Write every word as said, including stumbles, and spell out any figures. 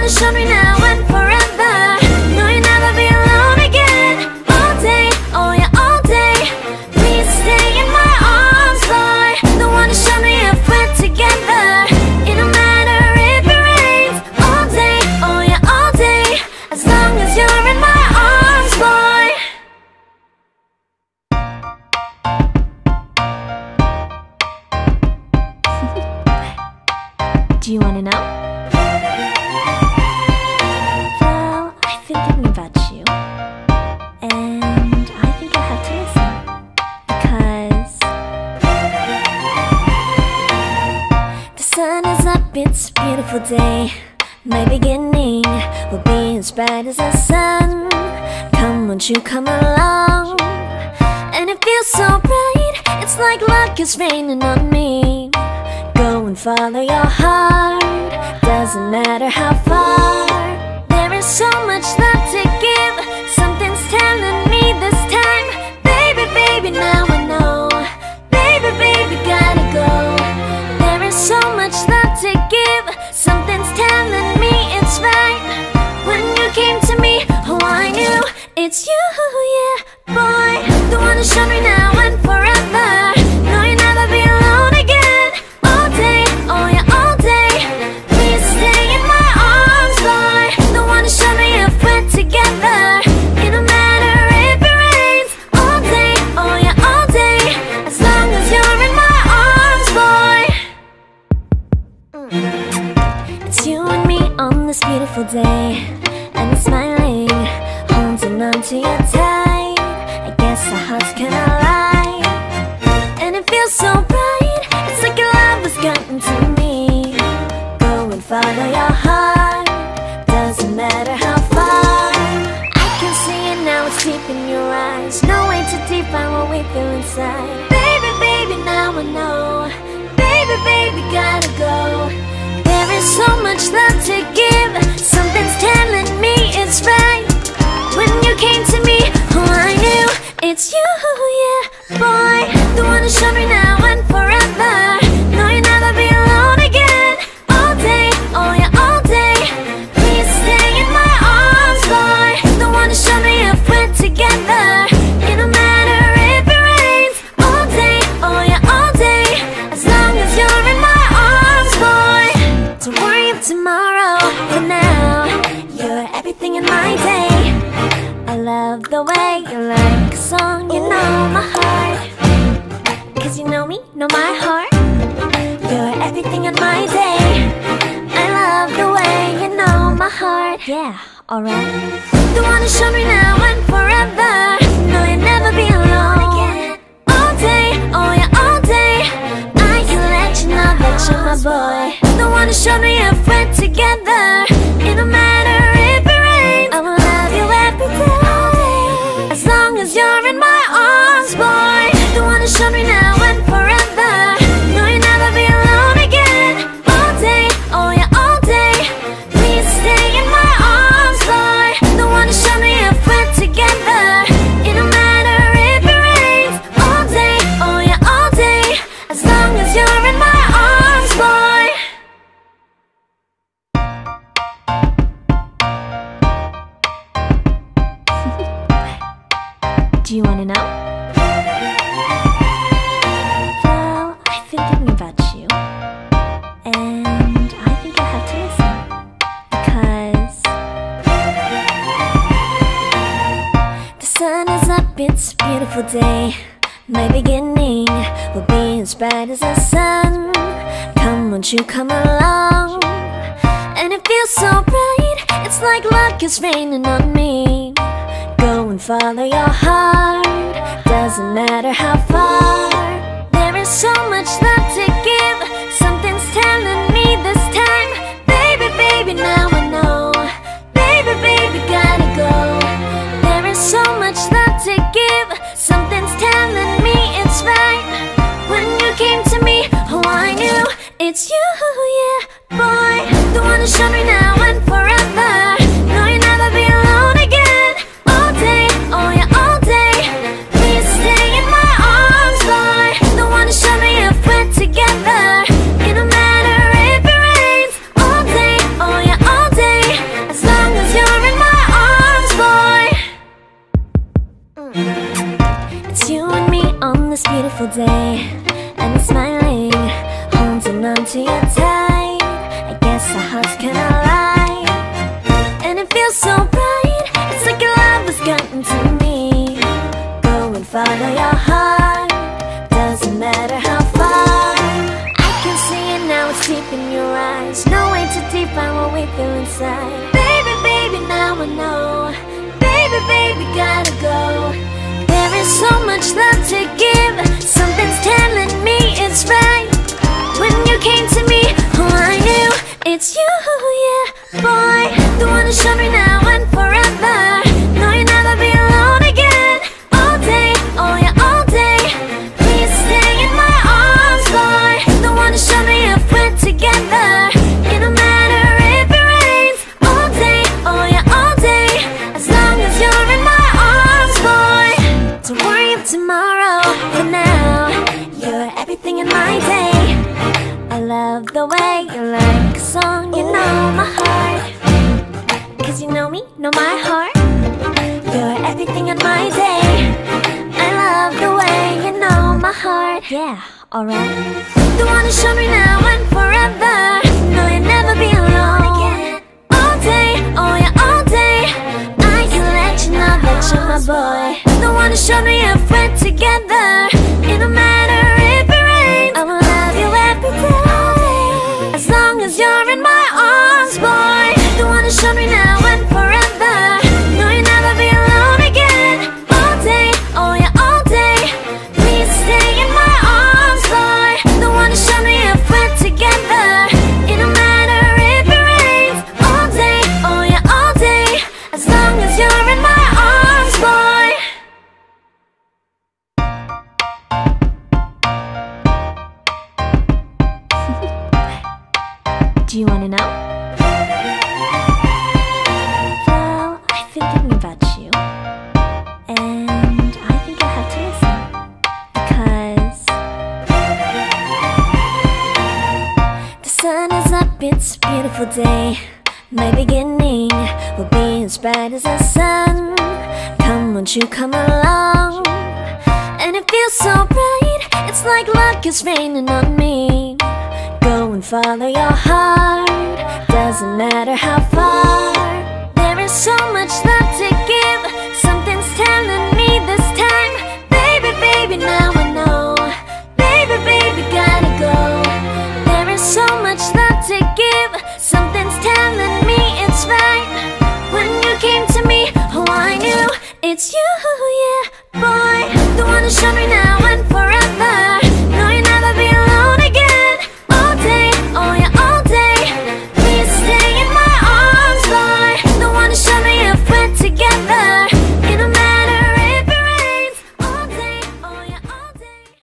wanna show me now and forever. No, you'll never be alone again. All day, oh yeah, all day. Please stay in my arms, boy. The one to show me if we're together. It don't matter if it rains. All day, oh yeah, all day. As long as you're in my arms, boy. Do you wanna know? Well, I've been thinking about you, and I think I have to listen. Because the sun is up, it's a beautiful day. My beginning will be as bright as the sun. Come, won't you come along? And it feels so bright, it's like luck is raining on me. Go and follow your heart, doesn't matter how far. There is so much love to give. Something's telling me this time. Baby, baby, now I know. Baby, baby, gotta go. There is so much love to give. Something's telling me it's right. When you came to me, oh I knew it's you, yeah, boy. The one to show me now and forever. No, you'll never be alone again. All day, oh yeah, all day. Please stay in my arms, boy. The one to show me if we're together. It don't matter if it rains. All day, oh yeah, all day. As long as you're in my arms, boy. Mm. It's you and me on this beautiful day, and I'm smiling, holding on to you tight. I guess our hearts can align, and it feels so bright. It's like your love has gotten to me. Go and follow your heart, doesn't matter how far. I can see it now, it's deep in your eyes. No way to define what we feel inside. Baby, baby, now I know. Baby, baby, gotta go. There is so much love to give. Something's telling me it's right. When you came to me, oh I knew it's you, yeah, boy. The one to show me now and forever. No, you'll never be alone again. All day, oh yeah, all day. Please stay in my arms, boy. The one to show me if we're together. It don't matter if it rains. All day, oh yeah, all day. As long as you're in my arms, boy. Don't worry of tomorrow. For now, you're everything in my day. I love the way you like a song, you know my heart. Cause you know me, know my heart. You're everything in my day. I love the way you know my heart. Yeah, alright. The one to show me now and forever. No, you'll never be alone again. All day, oh yeah, all day. I can let you know that you're my boy. The one to show me if we're together. It don't matter if it rains. I will love you every day. As long as you're in my arms, boy. The one to show me now and forever. No, you'll never be alone again. All day, oh yeah, all day. Please stay in my arms, boy. The one to show me if we're together. It don't matter if it rains. All day, oh yeah, all day. As long as you're in my arms, boy. Do you wanna know? Well, I've been thinking about you, and I think I have to listen. Because the sun is up, it's a beautiful day. My beginning will be as bright as the sun. Come, won't you come along? And it feels so bright, it's like luck is raining on me. Go and follow your heart, doesn't matter how far. There is so much love to give. Something's telling me this time. Baby, baby, now I know. Baby, baby, gotta go. There is so much love to give. Something's telling me it's right. When you came to me, oh I knew it's you, yeah, boy. The one to show me now and forever. No, you'll never be alone again. All day, oh yeah, all day. Please stay in my arms, boy. The one to show me if we're together. It don't matter if it rains. All day, oh yeah, all day. I feel inside. Baby, baby, now I know. Baby, baby, gotta go. There is so much love to give. Something's telling me it's right. When you came to me, oh, I knew it's you, yeah, boy. The one to show me now and forever. No, you'll never be alone again. All day, oh yeah, all day. Please stay in my arms, boy. The one to show me if we're together. It don't matter if it rains. All day, oh yeah, all day. As long as you're in my arms, boy. Don't worry of tomorrow. For now, you're everything in my day. I love the way you like a song. You know my heart, cause you know me, know my heart. You're everything in my day. I love the way you know my heart. Yeah, alright. The one to show me now and forever. No, you'll never be alone again. All day, oh yeah, all day. I can let you know that you're my boy. The one to show me if we're together. It don't matter if it rains. I will love you every day. As long as you're in my arms, boy. The one to show me now and forever. No, you'll never be alone again. All day, oh yeah, all day. Please stay in my arms, boy. The one to show me if we're together. It don't matter if it rains. All day, oh yeah, all day. As long as you're in my arms, boy. Do you wanna know? Well, I've been thinking about you, and I think you'll have to listen. Because the sun is up, it's a beautiful day. My beginning will be as bright as the sun. Come, won't you come along? And it feels so bright, it's like luck is raining on me. Go and follow your heart, doesn't matter how far. There is so much love to give. Something's telling me this time. Baby, baby, now I know. Baby, baby, gotta go. There is so much love to give. Something's telling me it's right. When you came to me, oh, I knew it's you, yeah, boy. The one to show me now